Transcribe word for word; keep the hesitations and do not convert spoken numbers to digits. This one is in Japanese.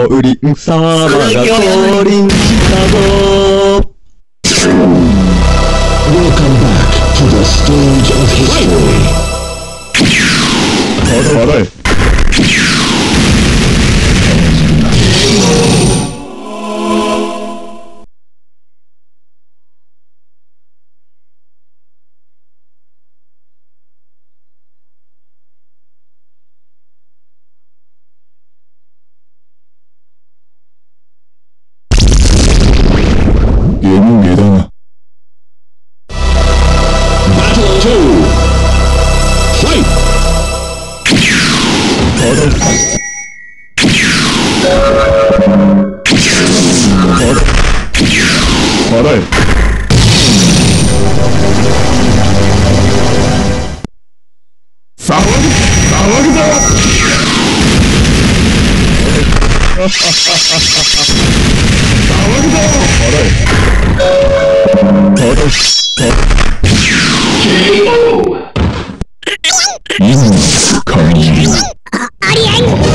降臨様が降臨したぞ。 Welcome back to the stage of history. 払え。ゲームゲーだな。 Battle two. Fight. 払え。騒ぐ、騒ぐぞ。騒ぐぞ。払え。ケーオー。今の感じ。 ありえん。